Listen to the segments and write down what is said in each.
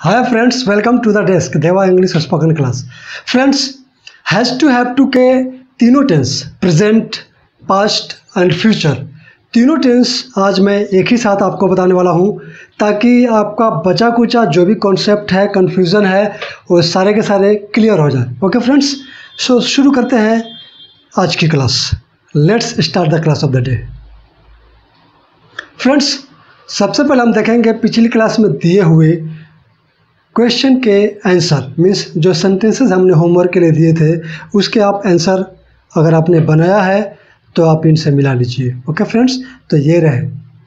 Hi friends, welcome to the desk Deva English spoken class. Friends, has to have to के तीनों tense present, past and future, तीनों tense आज मैं एक ही साथ आपको बताने वाला हूं ताकि आपका बचा कुचा जो भी कॉन्सेप्ट है, कन्फ्यूज़न है, वो सारे के सारे क्लियर हो जाए। ओके फ्रेंड्स, सो शुरू करते हैं आज की class. Let's start the class of the day. Friends, सबसे पहले हम देखेंगे पिछली क्लास में दिए हुए क्वेश्चन के आंसर, मीन्स जो सेंटेंसेस हमने होमवर्क के लिए दिए थे उसके आप आंसर अगर आपने बनाया है तो आप इनसे मिला लीजिए। ओके फ्रेंड्स, तो ये रहे,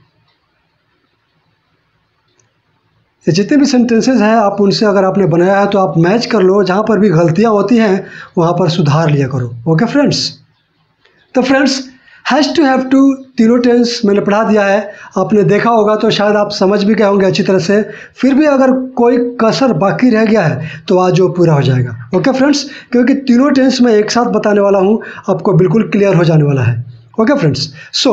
ये जितने भी सेंटेंसेस हैं आप उनसे अगर आपने बनाया है तो आप मैच कर लो, जहाँ पर भी गलतियाँ होती हैं वहाँ पर सुधार लिया करो। ओके फ्रेंड्स, तो friends has to have to तीनों टेंस मैंने पढ़ा दिया है, आपने देखा होगा तो शायद आप समझ भी गए होंगे अच्छी तरह से। फिर भी अगर कोई कसर बाकी रह गया है तो आज वो पूरा हो जाएगा। ओके फ्रेंड्स, क्योंकि तीनों टेंस मैं एक साथ बताने वाला हूँ, आपको बिल्कुल क्लियर हो जाने वाला है। Okay friends, so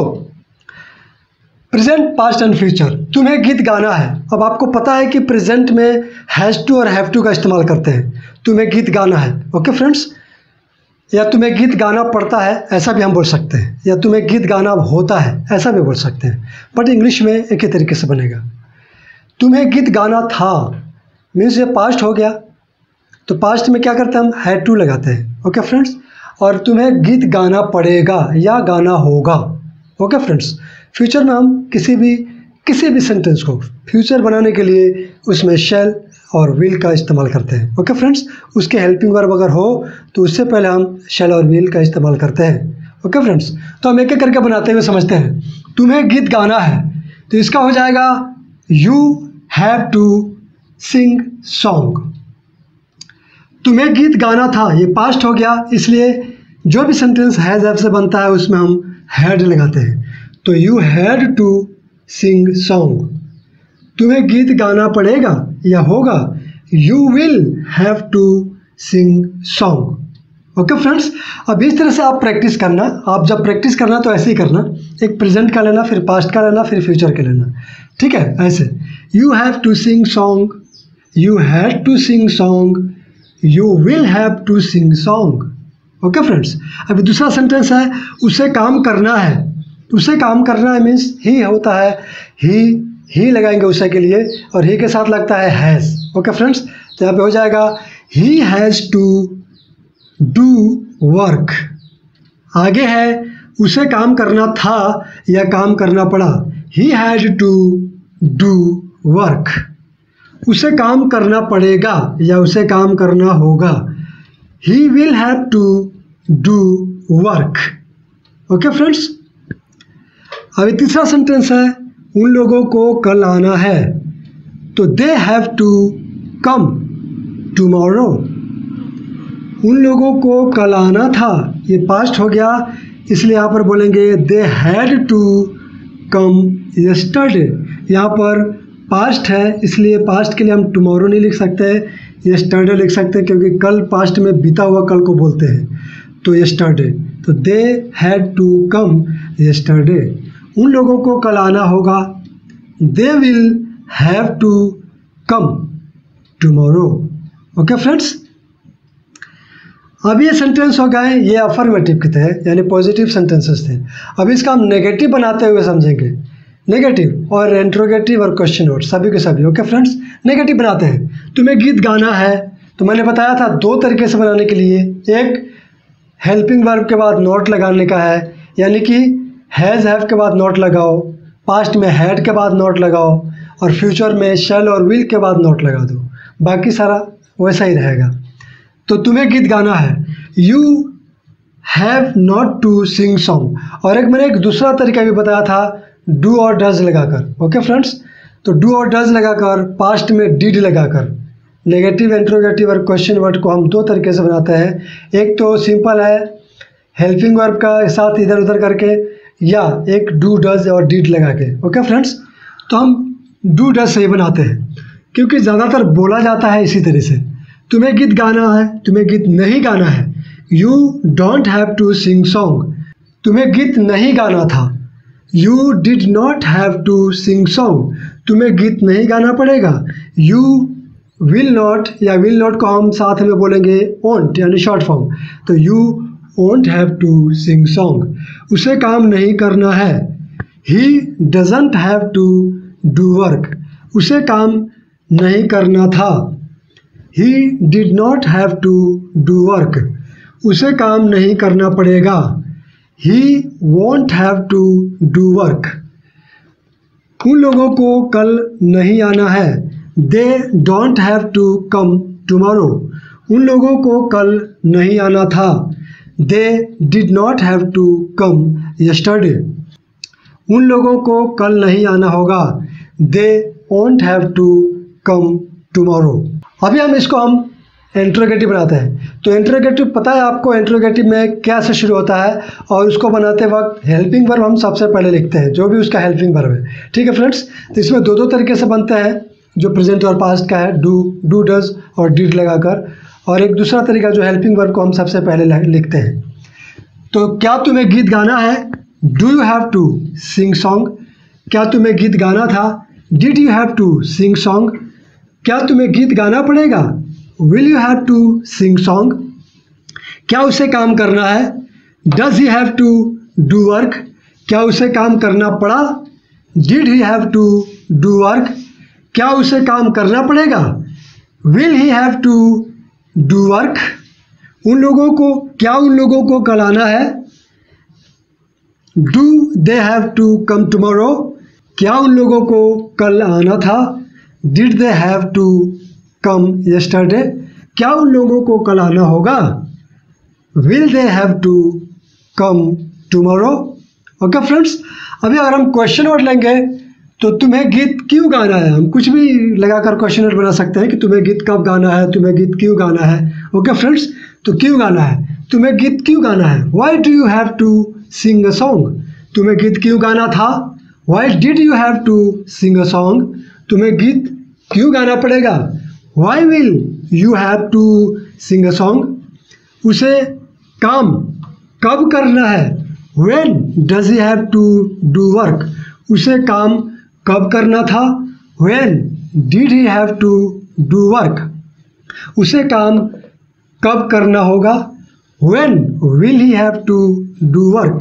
present, past and future, तुम्हें गीत गाना है। अब आपको पता है कि प्रेजेंट में हैज़ टू और हैव टू का इस्तेमाल करते हैं। तुम्हें गीत गाना है। ओके फ्रेंड्स, या तुम्हें गीत गाना पड़ता है ऐसा भी हम बोल सकते हैं, या तुम्हें गीत गाना होता है ऐसा भी बोल सकते हैं, बट इंग्लिश में एक ही तरीके से बनेगा। तुम्हें गीत गाना था मीन्स ये पास्ट हो गया, तो पास्ट में क्या करते हैं हम हैड टू लगाते हैं। ओके फ्रेंड्स, और तुम्हें गीत गाना पड़ेगा या गाना होगा। ओके फ्रेंड्स, फ्यूचर में हम किसी भी सेंटेंस को फ्यूचर बनाने के लिए उसमें शैल और विल का इस्तेमाल करते हैं। ओके फ्रेंड्स, उसके हेल्पिंग वर्ब अगर हो तो उससे पहले हम शैल और विल का इस्तेमाल करते हैं। ओके फ्रेंड्स, तो हम एक एक करके बनाते हुए समझते हैं। तुम्हें गीत गाना है तो इसका हो जाएगा you have to sing song. तुम्हें गीत गाना था, ये पास्ट हो गया, इसलिए जो भी सेंटेंस हैज़ हैव से बनता है उसमें हम हैड लगाते हैं। तो you had to sing song. तुम्हें गीत गाना पड़ेगा या होगा, you will have to sing song. Okay friends, अब इस तरह से आप प्रैक्टिस करना। आप जब प्रैक्टिस करना तो ऐसे ही करना, एक प्रेजेंट का लेना, फिर पास्ट का लेना, फिर फ्यूचर का लेना। ठीक है, ऐसे you have to sing song, you had to sing song, you will have to sing song. Okay friends, अभी दूसरा सेंटेंस है उसे काम करना है। उसे काम करना है मीन्स ही होता है, ही लगाएंगे उसे के लिए, और ही के साथ लगता है हैज़। ओके फ्रेंड्स, तो यहाँ पे हो जाएगा he has to do work. आगे है उसे काम करना था या काम करना पड़ा, he had to do work. उसे काम करना पड़ेगा या उसे काम करना होगा, he will have to do work. Okay friends, अभी तीसरा सेंटेंस है उन लोगों को कल आना है, तो they have to come tomorrow. उन लोगों को कल आना था, ये पास्ट हो गया, इसलिए यहाँ पर बोलेंगे they had to come yesterday. यहाँ पर पास्ट है इसलिए पास्ट के लिए हम टुमारो नहीं लिख सकते, यस्टरडे लिख सकते हैं, क्योंकि कल पास्ट में बीता हुआ कल को बोलते हैं, तो यस्टरडे। तो they had to come yesterday. उन लोगों को कल आना होगा, they will have to come tomorrow. Okay friends, अब ये सेंटेंस हो गए, ये अफर्मेटिव के थे यानी पॉजिटिव सेंटेंसेस थे। अब इसका हम नेगेटिव बनाते हुए समझेंगे। नेगेटिव और इंट्रोगेटिव और क्वेश्चन वर्ड सभी के सभी। ओके फ्रेंड्स, नेगेटिव बनाते हैं। तुम्हें गीत गाना है, तो मैंने बताया था दो तरीके से बनाने के लिए, एक हेल्पिंग वर्ब के बाद नॉट लगाने का है, यानी कि हैज़ हैव के बाद नॉट लगाओ, पास्ट में हैड के बाद नॉट लगाओ, और फ्यूचर में शैल और विल के बाद नॉट लगा दो, बाकी सारा वैसा ही रहेगा। तो तुम्हें गीत गाना है, you have not to sing song. और मैंने एक दूसरा तरीका भी बताया था, डू और डज लगाकर। ओके फ्रेंड्स, तो डू और डज लगाकर, पास्ट में डिड लगाकर, नेगेटिव, इंट्रोगेटिव और क्वेश्चन वर्ड को हम दो तरीके से बनाते हैं। एक तो सिंपल है हेल्पिंग वर्ब का साथ इधर उधर करके, या एक डू डज और डिड लगा के। ओके फ्रेंड्स, तो हम डू डज से ही बनाते हैं क्योंकि ज़्यादातर बोला जाता है इसी तरह से। तुम्हें गीत गाना है, तुम्हें गीत नहीं गाना है, you don't have to sing song. तुम्हें गीत नहीं गाना था, you did not have to sing song. तुम्हें गीत नहीं गाना पड़ेगा, यू विल नॉट या विल नॉट को हम साथ में बोलेंगे वोंट यानी शॉर्ट फॉर्म। तो you won't have to sing song, उसे काम नहीं करना है। He doesn't have to do work, उसे काम नहीं करना था। He did not have to do work, उसे काम नहीं करना पड़ेगा। He won't have to do work, उन लोगों को कल नहीं आना है। They don't have to come tomorrow, उन लोगों को कल नहीं आना था। They did not have to come yesterday, उन लोगों को कल नहीं आना होगा। They won't have to come tomorrow. अभी हम इंट्रोगेटिव बनाते हैं। तो इंट्रोगेटिव पता है आपको इंट्रोगेटिव में क्या से शुरू होता है, और उसको बनाते वक्त हेल्पिंग वर्ब हम सबसे पहले लिखते हैं, जो भी उसका हेल्पिंग वर्ब है। ठीक है फ्रेंड्स, तो इसमें दो तरीके से बनते हैं, जो प्रेजेंट और पास्ट का है, डू डज और डिड लगाकर, और एक दूसरा तरीका जो हेल्पिंग वर्ब को हम सबसे पहले लिखते हैं। तो क्या तुम्हें गीत गाना है? Do you have to sing song, क्या तुम्हें गीत गाना था? Did you have to sing song, क्या तुम्हें गीत गाना पड़ेगा? Will you have to sing song, क्या उसे काम करना है? Does he have to do work, क्या उसे काम करना पड़ा? Did he have to do work, क्या उसे काम करना पड़ेगा? Will he have to do work, उन लोगों को कल आना है? Do they have to come tomorrow, क्या उन लोगों को कल आना था? Did they have to come yesterday, क्या उन लोगों को कल आना होगा? Will they have to come tomorrow. Okay friends, अभी अगर हम क्वेश्चन वर्ड लेंगे तो तुम्हें गीत क्यों गाना है, हम कुछ भी लगाकर क्वेश्चन वर्ड बना सकते हैं कि तुम्हें गीत कब गाना है, तुम्हें गीत क्यों गाना है। ओके फ्रेंड्स, तो क्यों गाना है, तुम्हें गीत क्यों गाना है। Why do you have to sing a song, तुम्हें गीत क्यों गाना था। Why did you have to sing a song, तुम्हें गीत क्यों गाना पड़ेगा। Why will you have to sing a song, उसे काम कब करना है। When does he have to do work, उसे काम कब करना था। When did he have to do work, उसे काम कब करना होगा। When will he have to do work,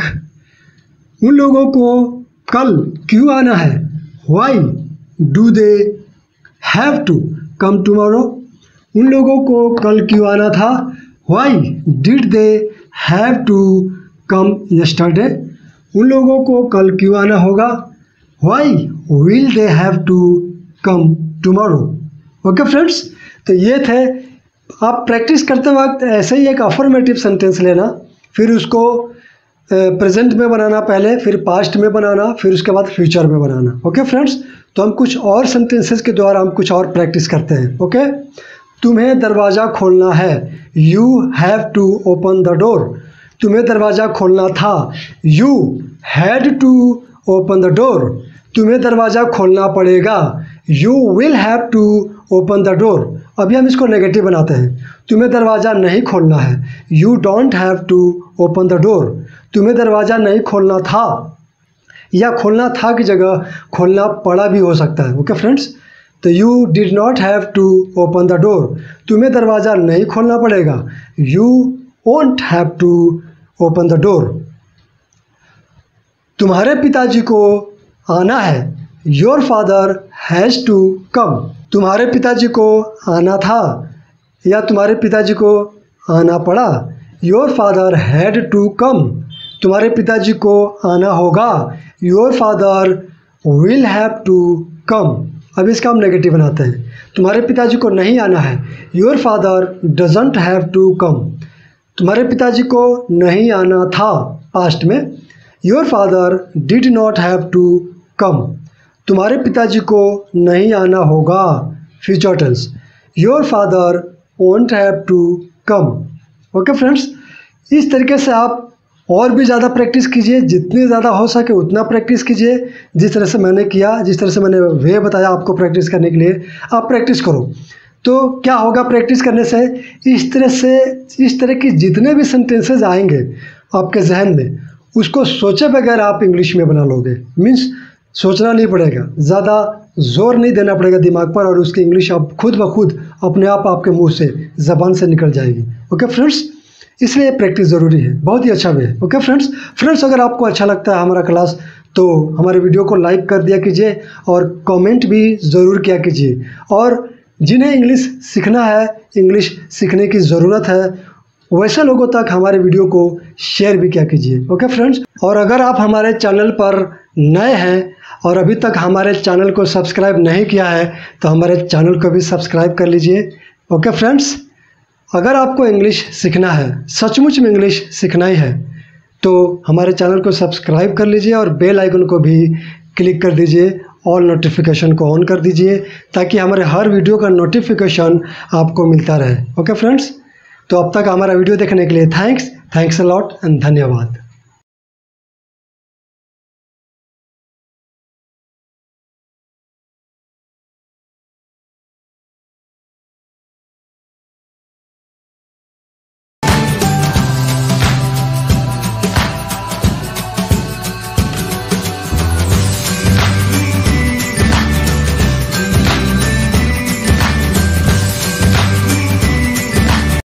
उन लोगों को कल क्यों आना है। Why do they have to come tomorrow, उन लोगों को कल क्यों आना था। Why did they have to come yesterday, उन लोगों को कल क्यों आना होगा। Why will they have to come tomorrow. Okay friends, तो ये थे। आप प्रैक्टिस करते वक्त ऐसे ही एक अफर्मेटिव सेंटेंस लेना, फिर उसको प्रेजेंट में बनाना पहले, फिर पास्ट में बनाना, फिर उसके बाद फ्यूचर में बनाना। ओके फ्रेंड्स, तो हम कुछ और सेंटेंसेस के द्वारा हम कुछ और प्रैक्टिस करते हैं। ओके, तुम्हें दरवाज़ा खोलना है। You have to open the door, तुम्हें दरवाज़ा खोलना था। You had to open the door, तुम्हें दरवाज़ा खोलना पड़ेगा। You will have to open the door. अभी हम इसको नेगेटिव बनाते हैं। तुम्हें दरवाज़ा नहीं खोलना है। You don't have to open the door, तुम्हें दरवाज़ा नहीं खोलना था, या खोलना था की जगह खोलना पड़ा भी हो सकता है। ओके फ्रेंड्स, तो you did not have to open the door, तुम्हें दरवाज़ा नहीं खोलना पड़ेगा। You won't have to open the door. तुम्हारे पिताजी को आना है। Your father has to come, तुम्हारे पिताजी को आना था या तुम्हारे पिताजी को आना पड़ा। Your father had to come, तुम्हारे पिताजी को आना होगा। Your father will have to come. अब इसका हम नेगेटिव बनाते हैं। तुम्हारे पिताजी को नहीं आना है। Your father doesn't have to come, तुम्हारे पिताजी को नहीं आना था पास्ट में। Your father did not have to come, तुम्हारे पिताजी को नहीं आना होगा future tense. Your father won't have to come. Okay friends, इस तरीके से आप और भी ज़्यादा प्रैक्टिस कीजिए, जितनी ज़्यादा हो सके उतना प्रैक्टिस कीजिए। जिस तरह से मैंने किया, जिस तरह से मैंने वे बताया आपको प्रैक्टिस करने के लिए, आप प्रैक्टिस करो। तो क्या होगा प्रैक्टिस करने से, इस तरह की जितने भी सेंटेंसेस आएंगे आपके जहन में, उसको सोचे बगैर आप इंग्लिश में बना लोगे। मीन्स सोचना नहीं पड़ेगा, ज़्यादा ज़ोर नहीं देना पड़ेगा दिमाग पर और उसकी इंग्लिश आप खुद ब खुद अपने आप आपके मुंह से ज़बान से निकल जाएगी। ओके फ्रेंड्स, इसलिए प्रैक्टिस ज़रूरी है, बहुत ही अच्छा वे है। ओके फ्रेंड्स, अगर आपको अच्छा लगता है हमारा क्लास तो हमारे वीडियो को लाइक कर दिया कीजिए और कमेंट भी ज़रूर किया कीजिए। और जिन्हें इंग्लिश सीखना है, इंग्लिश सीखने की ज़रूरत है, वैसे लोगों तक हमारे वीडियो को शेयर भी किया कीजिए। ओके फ्रेंड्स, और अगर आप हमारे चैनल पर नए हैं और अभी तक हमारे चैनल को सब्सक्राइब नहीं किया है तो हमारे चैनल को भी सब्सक्राइब कर लीजिए। ओके फ्रेंड्स, अगर आपको इंग्लिश सीखना है, सचमुच में इंग्लिश सीखना ही है, तो हमारे चैनल को सब्सक्राइब कर लीजिए और बेल आइकन को भी क्लिक कर दीजिए, ऑल नोटिफिकेशन को ऑन कर दीजिए ताकि हमारे हर वीडियो का नोटिफिकेशन आपको मिलता रहे। ओके फ्रेंड्स, तो अब तक हमारा वीडियो देखने के लिए थैंक्स अ लॉट एंड धन्यवाद।